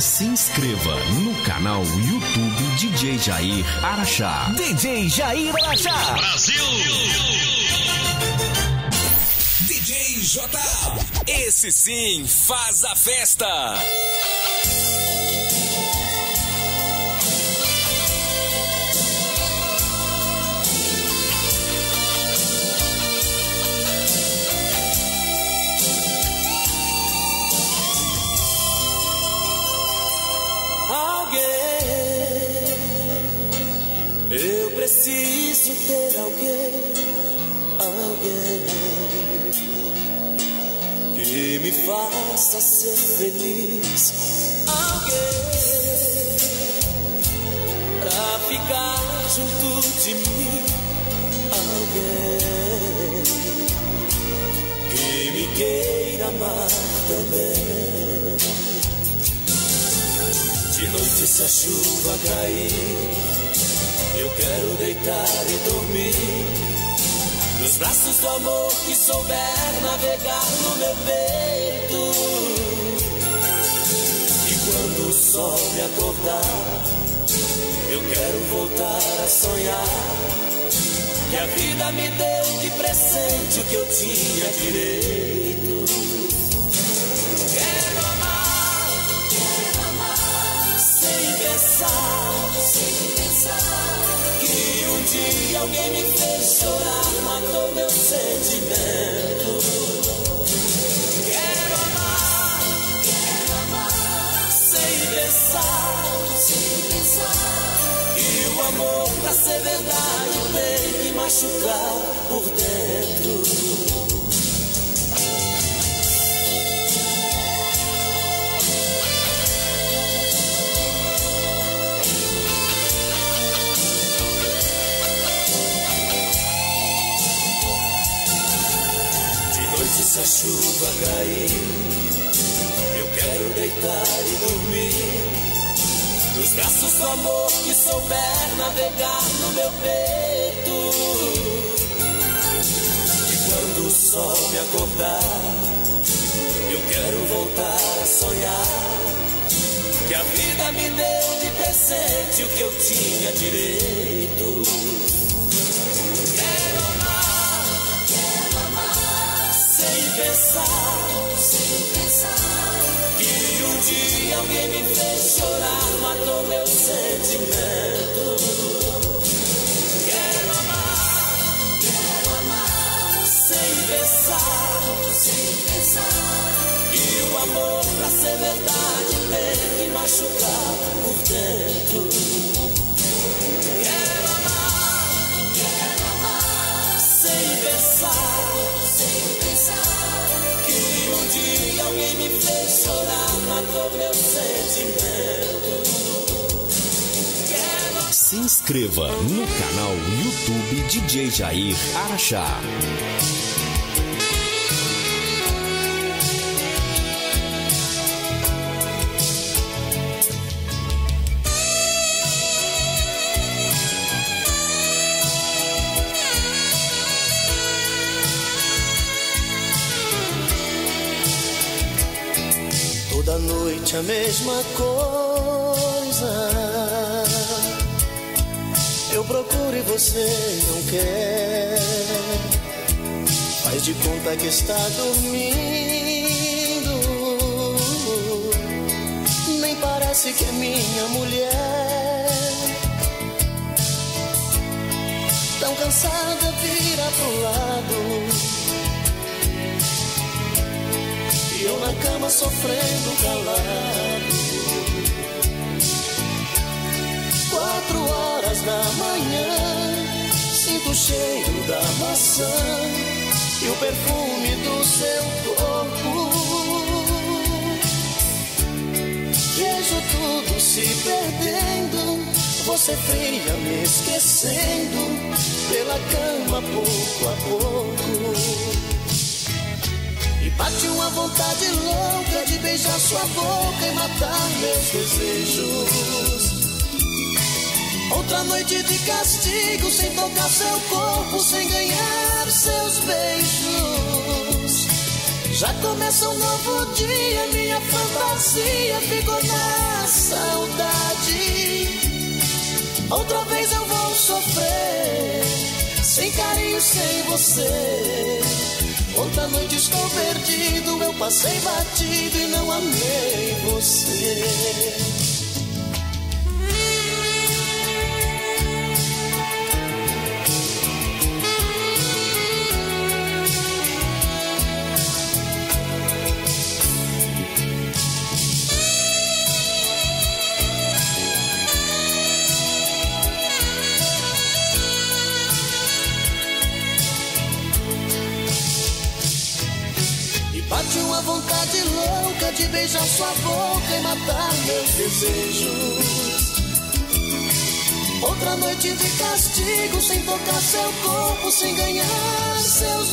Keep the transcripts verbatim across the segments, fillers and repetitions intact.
Se inscreva no canal YouTube D J Jair Araxá. D J Jair Araxá. Brasil! D J J. Esse sim faz a festa. Eu preciso ter alguém, alguém que me faça ser feliz, alguém pra ficar junto de mim, alguém que me queira amar também. De noite se a chuva cair, eu quero deitar e dormir nos braços do amor que souber navegar no meu peito. E quando o sol me acordar, eu quero voltar a sonhar que a vida me deu de presente o que eu tinha direito. Quero amar, quero amar sem pensar, sem pensar que um dia alguém me fez chorar, matou meu sentimento. Quero amar, quero amar sem pensar, sem pensar que o amor pra ser verdade tem que machucar por dentro. Se a chuva cair, eu quero deitar e dormir nos braços do amor que souber navegar no meu peito. E quando o sol me acordar, eu quero voltar a sonhar que a vida me deu de presente o que eu tinha direito. Quero amar, quero amar sem pensar, sem pensar que um dia alguém me fez chorar, matou meu sentimento. Quero amar, quero amar sem pensar, sem pensar que o amor pra ser verdade tem que machucar por dentro. Quero amar, quero amar sem pensar, sem pensar que um dia alguém me fez chorar, matou meu sentimento. Quero... Se inscreva no canal YouTube D J Jair Araxá. Toda noite a mesma coisa, eu procuro e você não quer. Faz de conta que está dormindo, nem parece que é minha mulher. Tão cansada, vira pro lado, e eu na cama sofrendo calado. Quatro horas da manhã, sinto o cheiro da maçã e o perfume do seu corpo. Vejo tudo se perdendo, você fria me esquecendo, pela cama pouco a pouco. E bate uma vontade louca de beijar sua boca e matar meus desejos. Outra noite de castigo, sem tocar seu corpo, sem ganhar seus beijos. Já começa um novo dia, minha fantasia ficou na saudade. Outra vez eu vou sofrer, sem carinho, sem você. Outra noite estou perdido, eu passei batido e não amei você. Bate uma vontade louca de beijar sua boca e matar meus desejos. Outra noite de castigo, sem tocar seu corpo, sem ganhar seus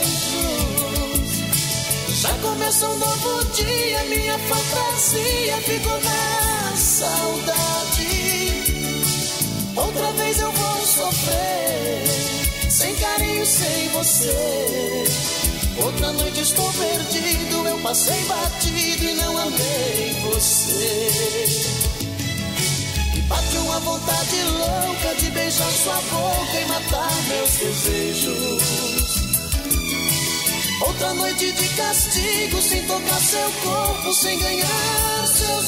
beijos. Já começa um novo dia, minha fantasia ficou na saudade. Outra vez eu vou sofrer, sem carinho, sem você. Outra noite estou perdido, eu passei batido e não amei você. E bate uma vontade louca de beijar sua boca e matar meus desejos. Outra noite de castigo, sem tocar seu corpo, sem ganhar seus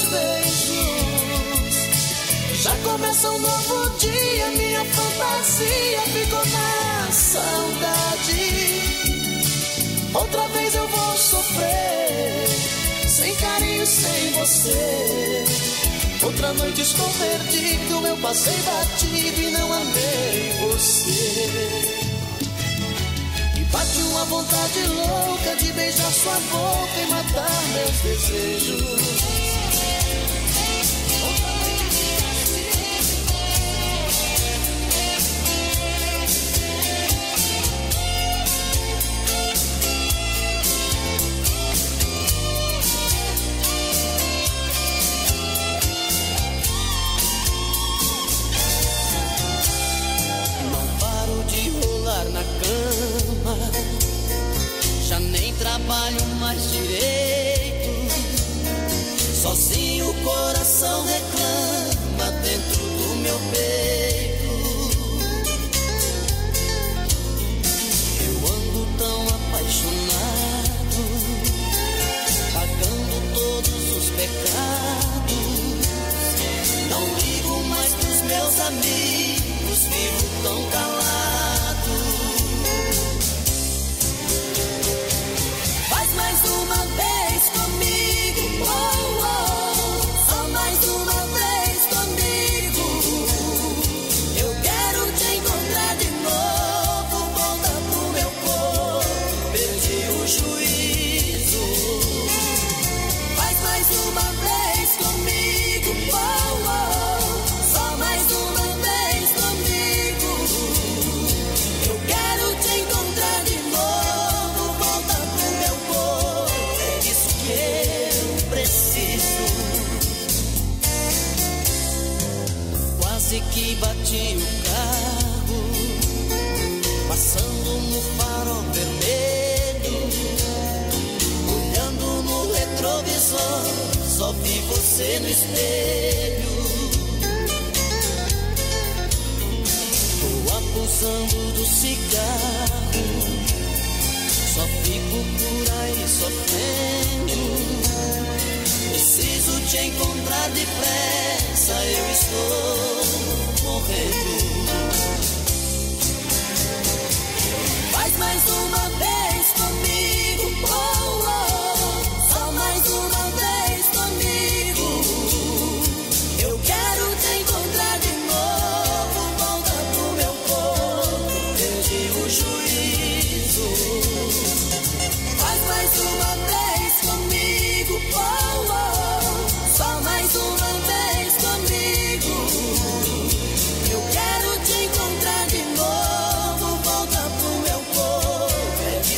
beijos. Já começa um novo dia, minha fantasia ficou na saudade. Outra vez eu vou sofrer, sem carinho, sem você. Outra noite estou perdido, eu passei batido e não amei você. E bate uma vontade louca de beijar sua boca e matar meus desejos. Na cama, já nem trabalho mais direito. Sozinho o coração reclama dentro do meu peito. Eu ando tão apaixonado, pagando todos os pecados. Não ligo mais pros meus amigos, vivo tão calado. Mais uma vez comigo, oh, oh, só mais uma vez comigo. Eu quero te encontrar de novo, volta pro meu corpo, perdi o juízo. Faz mais uma vez comigo, oh, oh, só mais uma vez comigo. Eu quero te encontrar de novo, volta pro meu corpo. Quase que bati o carro, passando no farol vermelho. Olhando no retrovisor, só vi você no espelho. Tô abusando do cigarro, só fico por aí sofrendo. Preciso te encontrar depressa, eu estou morrendo. Faz mais uma vez comigo, oh, oh, só mais uma vez comigo. Eu quero te encontrar de novo, volta pro meu corpo, perdi o juízo. Faz mais uma vez comigo, oh, oh, só mais uma vez comigo. Eu quero te encontrar de novo, volta pro meu corpo, é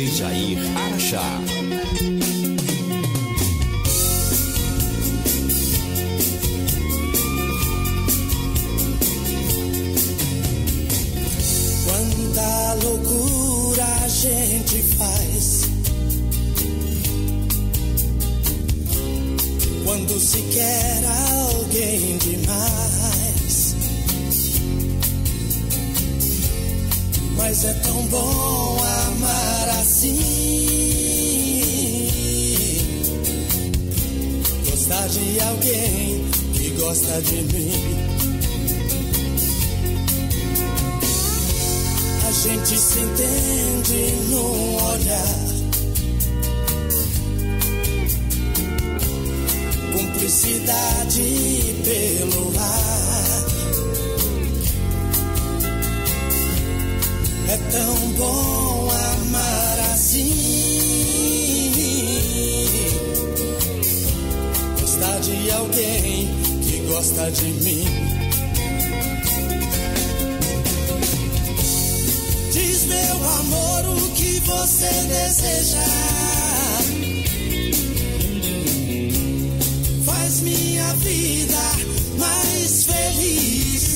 J Jair Araxá. Quanta loucura a gente faz quando se quer alguém demais. Mas é tão bom amar assim, gostar de alguém que gosta de mim. A gente se entende num olhar, cumplicidade pelo ar. É tão bom amar assim, gostar de alguém que gosta de mim. Diz, meu amor, o que você deseja, faz minha vida mais feliz.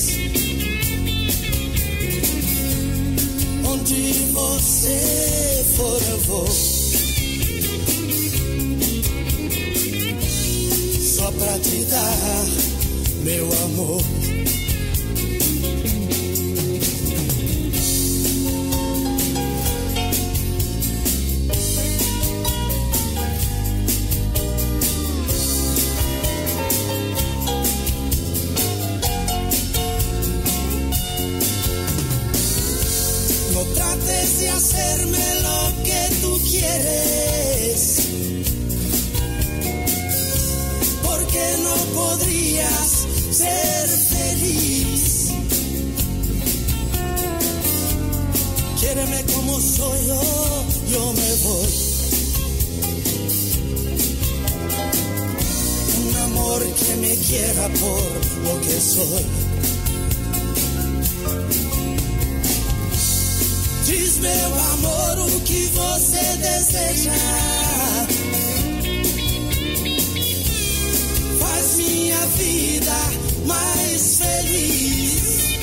Onde você for eu vou, só pra te dar meu amor. De hacerme lo que tú quieres, porque no podrías ser feliz. Quiéreme como soy yo, yo me voy. Un amor que me quiera por lo que soy. Diz, meu amor, o que você deseja, faz minha vida mais feliz.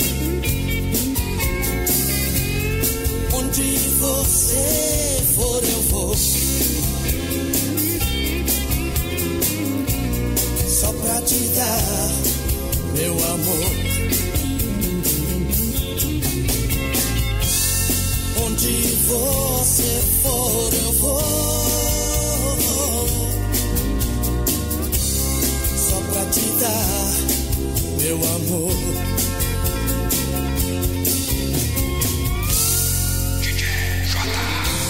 Onde você for eu vou, só pra te dar meu amor. Onde você for eu vou, só pra te dar meu amor. D J Jota.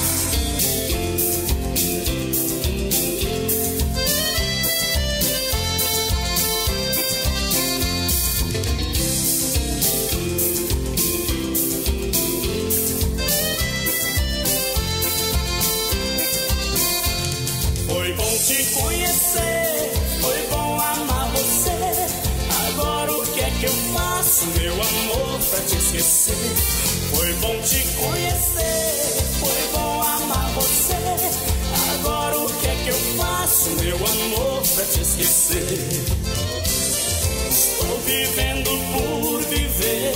Te conhecer, foi bom amar você. Agora o que é que eu faço, meu amor, pra te esquecer? Foi bom te conhecer, foi bom amar você. Agora o que é que eu faço, meu amor, pra te esquecer? Estou vivendo por viver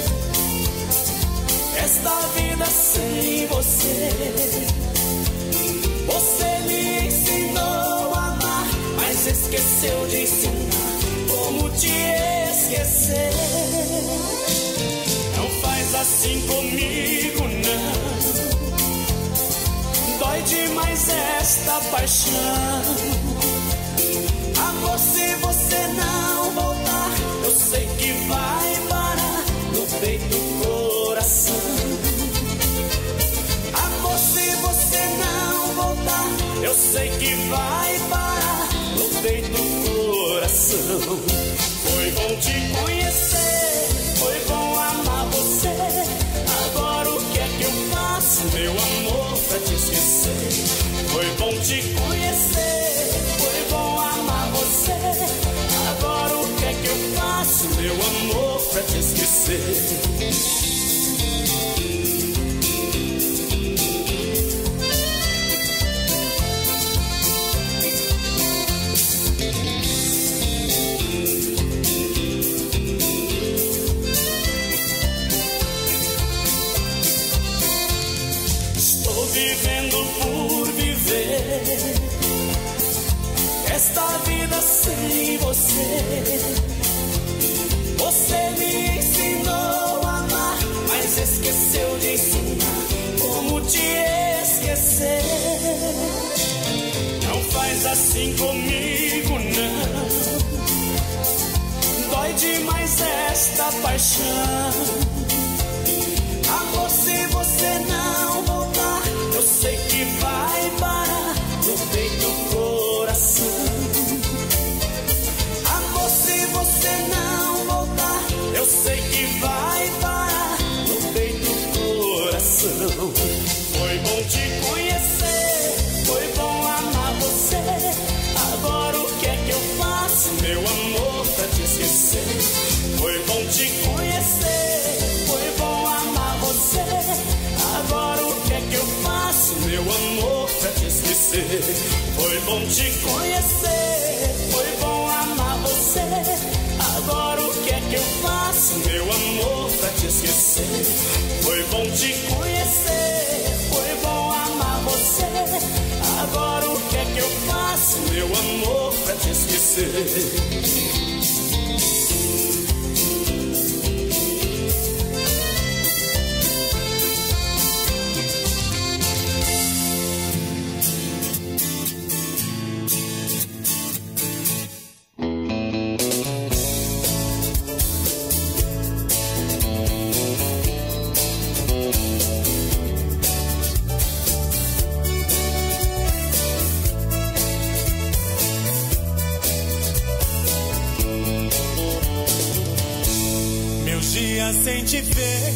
esta vida sem você. Você me ensinou a amar, mas esqueceu de ensinar como te esquecer. Não faz assim comigo, não. Dói demais esta paixão. Amor, se você não voltar, eu sei que vai parar no peito do coração. Amor, se você não voltar, eu sei que vai parar no peito do coração. Foi bom te conhecer, foi bom amar você. Agora o que é que eu faço, meu amor, pra te esquecer? Foi bom te conhecer, foi bom amar você. Agora o que é que eu faço, meu amor, pra te esquecer? vida sem você. Você me ensinou a amar, mas esqueceu de ensinar como te esquecer. Não faz assim comigo, não. Dói demais esta paixão. Amor, se você não voltar, eu sei que vai parar no peito do coração. Amor, se você não voltar, eu sei que vai parar no peito do coração. Foi bom te conhecer, foi bom amar você. Agora o que é que eu faço, meu amor, pra te esquecer? Foi bom te conhecer, foi bom amar você. Agora o que é que eu faço, meu amor, pra te esquecer? Foi bom te conhecer, foi bom amar você. Agora o que é que eu faço, meu amor, pra te esquecer? Foi bom te conhecer, foi bom amar você. Agora o que é que eu faço, meu amor, pra te esquecer? Sem te ver,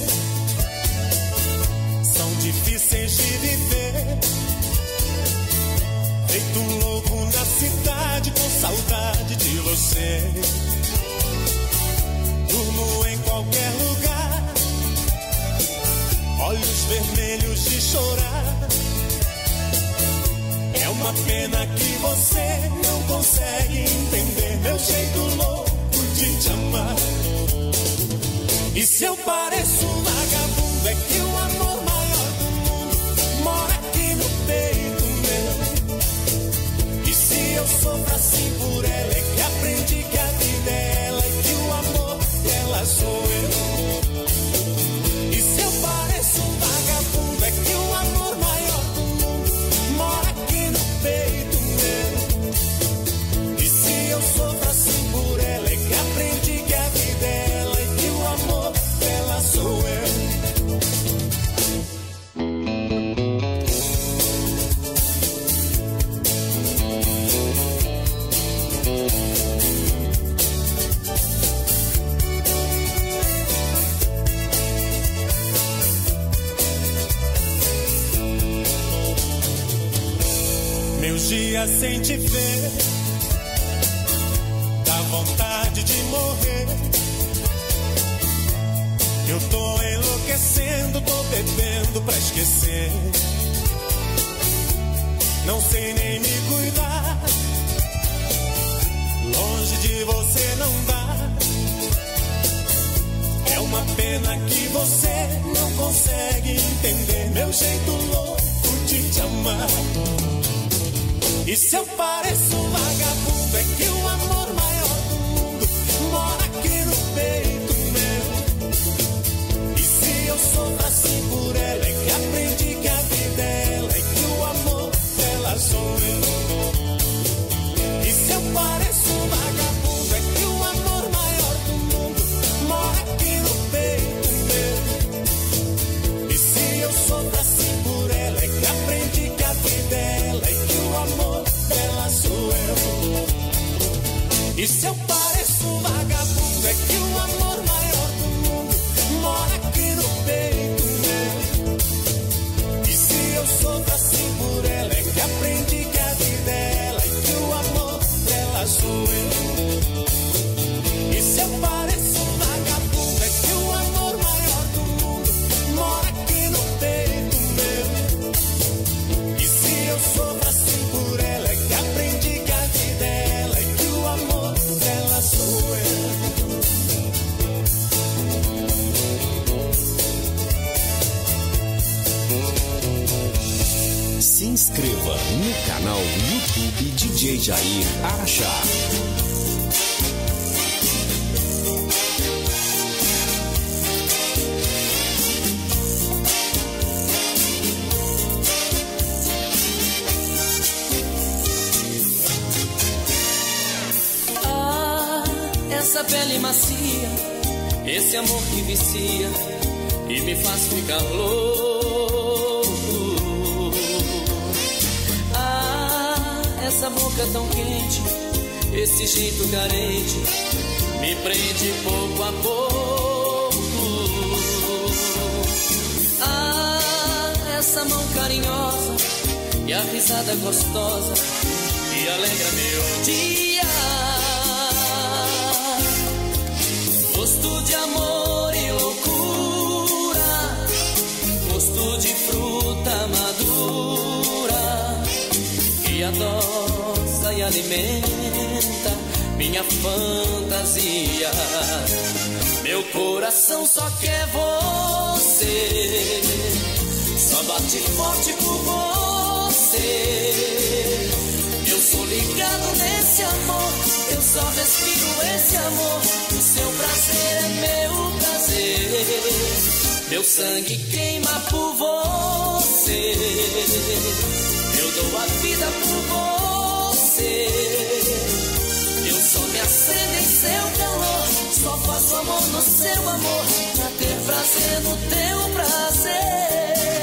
são difíceis de viver. Feito louco na cidade com saudade de você. Durmo em qualquer lugar, olhos vermelhos de chorar. É uma pena que você não consegue entender meu jeito louco de te amar. E se eu pareço um vagabundo, é que o amor maior do mundo mora aqui no peito meu. E se eu sofro assim por ela, é que aprendi que a vida é ela e que o amor dela sou eu. E se eu pareço um vagabundo, é que o amor maior do mundo mora aqui no peito meu. E se eu sofro assim por ela, é que aprendi que a vida é ela e que o amor dela sou eu. Meus dias sem te ver, dá vontade de morrer. Eu tô enlouquecendo, tô bebendo pra esquecer. Não sei nem me cuidar, longe de você não dá. É uma pena que você não consegue entender meu jeito louco de te amar. E se eu pareço um vagabundo, é que o amor maior do mundo mora aqui no peito meu. E se eu sofro assim por ela, é que aprendi que a vida é ela e que o amor dela sou eu. E se eu pareço um vagabundo, é que o amor maior do mundo mora aqui no peito meu. E se eu sofro assim por ela, é que aprendi que a vida é ela e que o amor dela sou eu. E se eu J Jair Araxá. Ah, essa pele macia, esse amor que vicia e me faz ficar louco. Ah, essa boca tão quente, esse jeito carente me prende pouco a pouco. Ah, essa mão carinhosa e a risada gostosa que alegra meu dia. Gosto de amor e loucura, gosto de fruta madura que adoça e alimenta minha fantasia. Meu coração só quer você, só bate forte por você. Eu sou ligado nesse amor, eu só respiro esse amor. O seu prazer é meu prazer, meu sangue queima por você. Eu dou a vida por você, eu só me acendo em seu calor. Só faço amor no seu amor, pra ter prazer no teu prazer.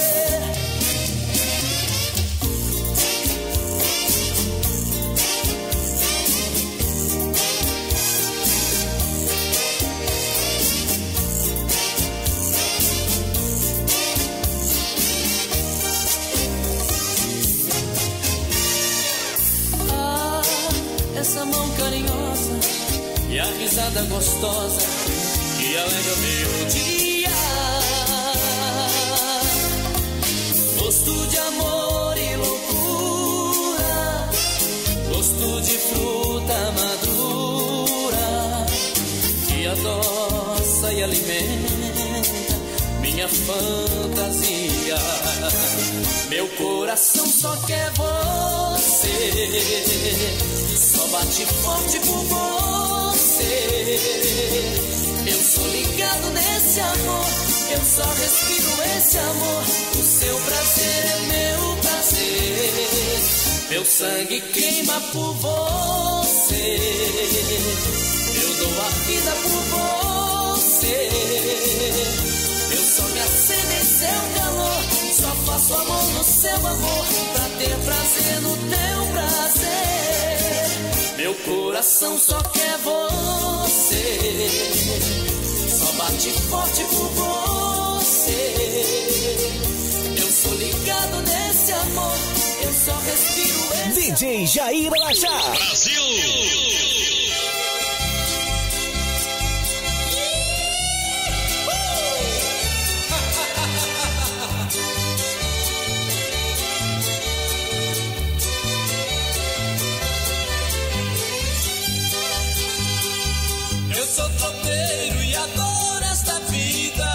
Essa mão carinhosa e a risada gostosa que alegra meu dia. Gosto de amor e loucura, gosto de fruta madura que adoça e alimenta minha fantasia. Meu coração só quer você, só bate forte por você. Eu sou ligado nesse amor, eu só respiro esse amor. O seu prazer é meu prazer, meu sangue queima por você. Eu dou a vida por você, eu só me acendo em seu calor. Só faço amor no seu amor, pra ter prazer no teu prazer. Meu coração só quer você, só bate forte por você. Eu sou ligado nesse amor, eu só respiro esse D J Jair Araxá. Brasil! Eu sou tropeiro e adoro esta vida.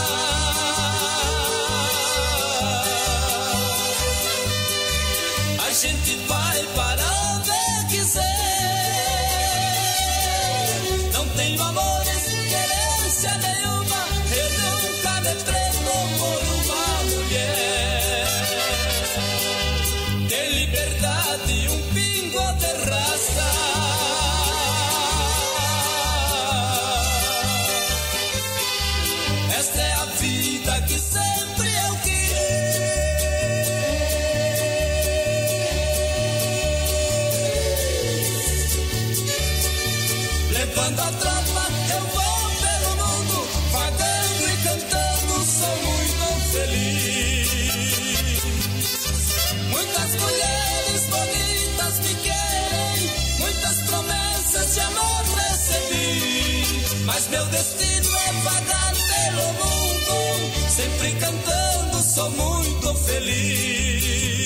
A gente vai para onde quiser. Não tenho amores, querência nenhuma. Eu nunca me prendo por uma mulher. Tem liberdade, um pingo de raça. Esta é a vida que sempre eu quis. Levando a tropa, eu vou pelo mundo, vagando e cantando, sou muito feliz. Muitas mulheres bonitas me querem, muitas promessas de amor recebi, mas meu destino é vagar pelo mundo, sempre cantando, sou muito feliz.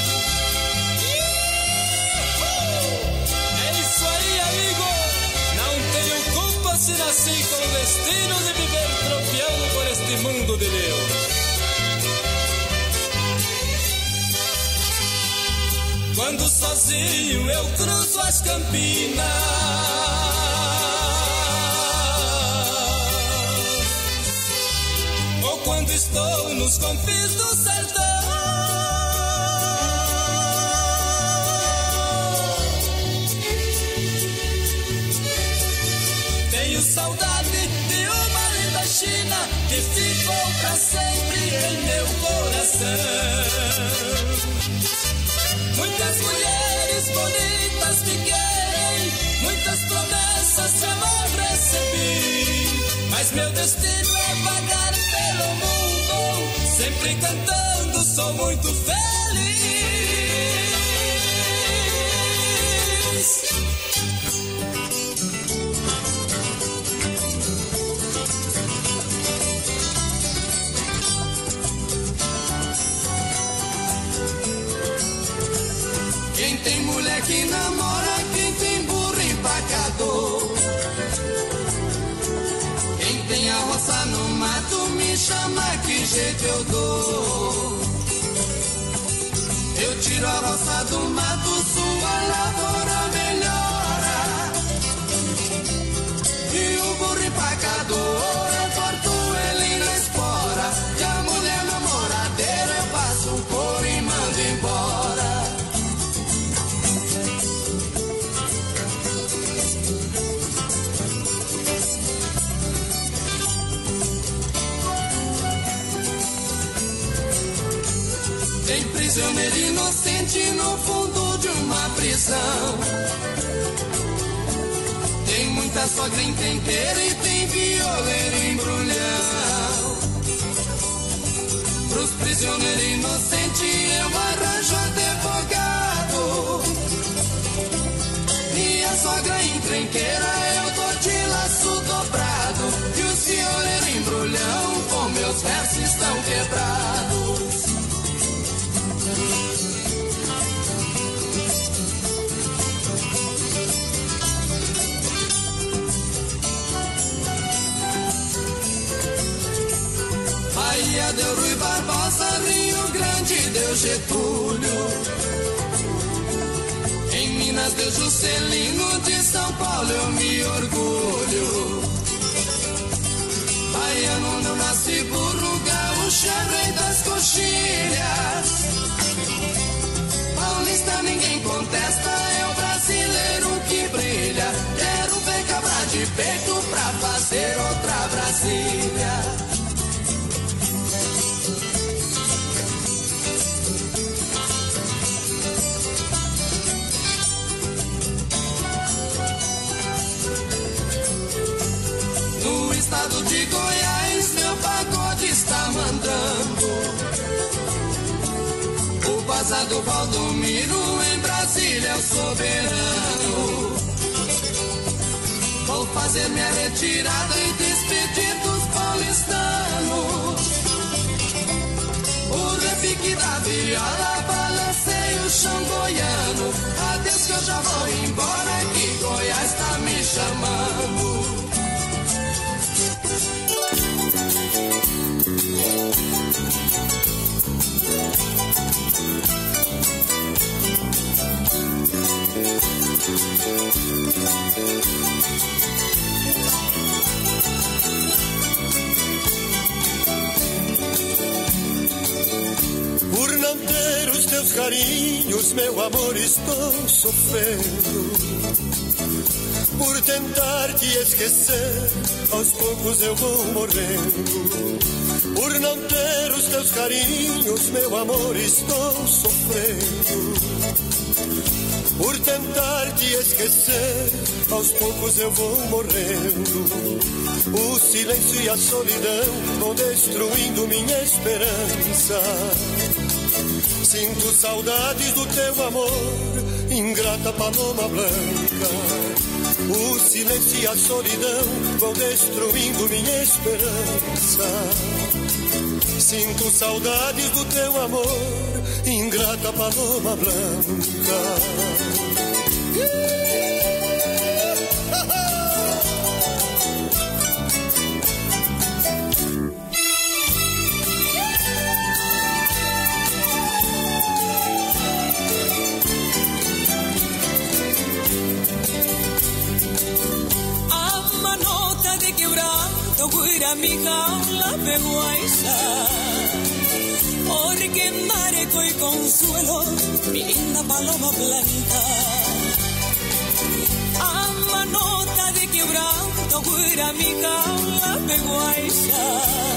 É isso aí, amigo. Não tenho culpa se nasci com o destino de viver tropeando por este mundo de Deus. Quando sozinho eu cruzo as campinas, ou quando estou nos confins do sertão. Tenho saudade de uma linda China que ficou pra sempre em meu coração. Muitas mulheres bonitas me querem, muitas promessas de amor recebi, mas meu destino é vagar pelo mundo, sempre cantando, sou muito feliz. Quem tem mulher que namora, quem tem burro empacador, quem tem a roça no mato, me chama, que jeito eu dou. Eu tiro a roça do mato, sua lavoura melhora, e o burro empacador eu corto ele na espora, e a mulher namoradeira eu passo um couro e mando embora. Tem prisioneiro inocente no fundo de uma prisão, tem muita sogra encrenqueira e tem violeiro embrulhão. Pros prisioneiros inocentes eu arranjo advogado, e a sogra encrenqueira eu dou de laço dobrado, e os violeiros embrulhão com meus versos estão quebrados. Bahia deu Rui Barbosa, Rio Grande deu Getúlio, em Minas deu Juscelino, de São Paulo eu me orgulho. Baiano não nasce burro, gaúcho é rei das coxilhas, paulista ninguém contesta, é o brasileiro que brilha. Quero ver cabra de peito pra fazer outra Brasília. No estado de Goiás meu pagode está mandando, o bazar do Valdomiro, em Brasília é o soberano. Vou fazer minha retirada e despedir dos paulistanos, o repique da viola balancei o chão goiano. Adeus que eu já vou embora, que Goiás tá me chamando. Por não ter os teus carinhos, meu amor, estou sofrendo. Por tentar te esquecer, aos poucos eu vou morrendo. Por não ter os teus carinhos, meu amor, estou sofrendo. Por tentar te esquecer, aos poucos eu vou morrendo. O silêncio e a solidão vão destruindo minha esperança. Sinto saudades do teu amor, ingrata paloma blanca. O silêncio e a solidão vão destruindo minha esperança. Sinto saudades do teu amor, ingrata paloma blanca. nota de quebranto, cuida mi jaula peguaisa. Orquendareco y consuelo, mi linda paloma blanca. Ama nota de quebranto, cuida mi jaula peguaisa.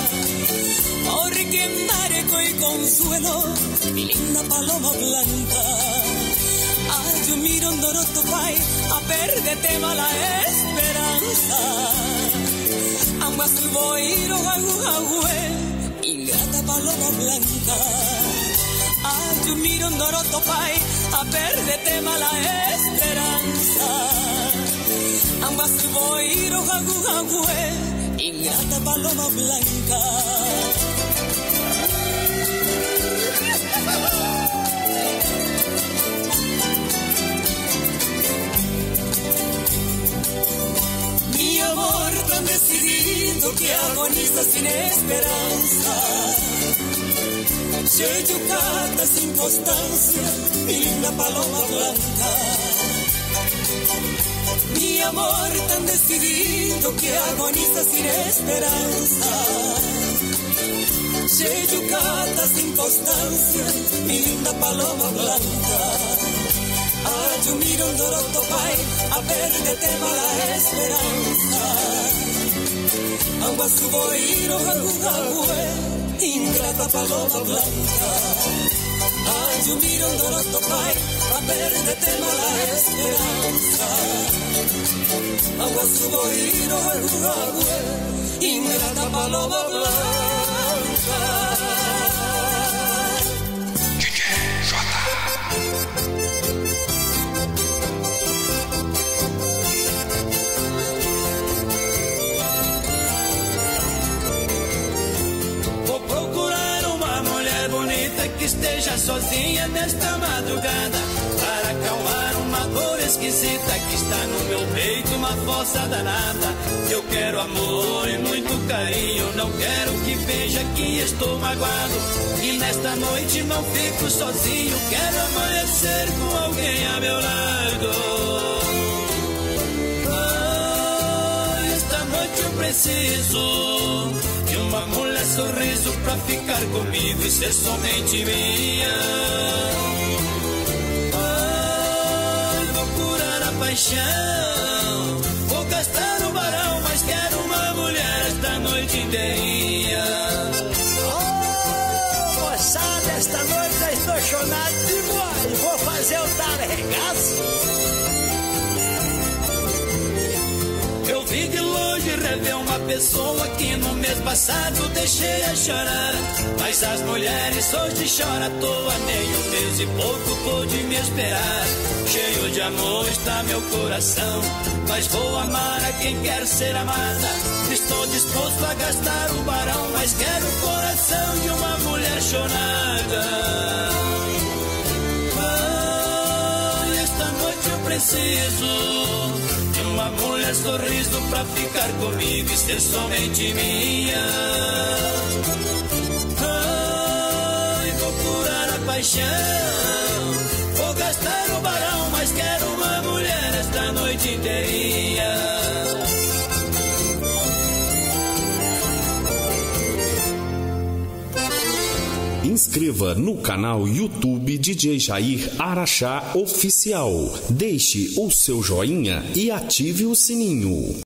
Orquendareco y consuelo, mi linda paloma blanca. Ay, yo miro un doroto pai, a perderte mala esperanza. Ambas el boiro agujahue, ingrata paloma blanca. Ay, yo miro un doroto pai, a perderte mala esperanza. Ambas el boiro agujahue, ingrata paloma blanca. Mi amor tan decidido que agoniza sin esperanza. Se yucata sin constancia, mi linda paloma blanca. Mi amor tan decidido que agoniza sin esperanza. Se yucata sin constancia, mi linda paloma blanca. Ay, yo miro un doroto pai, a perderte mala esperanza. Ambas su boiro agujahue, ingrata paloma blanca. Ay, yo miro un doroto pai, a perderte mala esperanza. Ambas su boiro agujahue, ingrata paloma blanca. D J Jota. Que esteja sozinha nesta madrugada, para acalmar uma dor esquisita que está no meu peito, uma fossa danada. Eu quero amor e muito carinho, não quero que veja que estou magoado. E nesta noite não fico sozinho, quero amanhecer com alguém a meu lado. Ah, esta noite eu preciso de uma mulher sorriso pra ficar comigo e ser somente minha. Ai, vou curar a paixão, vou gastar o barão, mas quero uma mulher esta noite inteirinha. Oh, moçada, esta noite eu estou chonado demais, vou fazer o tal regaço. Eu vi de longe rever uma pessoa que no mês passado deixei a chorar. Mas as mulheres hoje choram à toa, nem um mês e pouco pôde me esperar. Cheio de amor está meu coração, mas vou amar a quem quer ser amada. Estou disposto a gastar o barão, mas quero o coração de uma mulher chorada. Ah, esta noite eu preciso de uma mulher sorriso pra ficar comigo e ser somente minha. Ai, vou curar a paixão, vou gastar o barão, mas quero uma mulher esta noite inteirinha. Inscreva no canal YouTube D J Jair Araxá Oficial. Deixe o seu joinha e ative o sininho.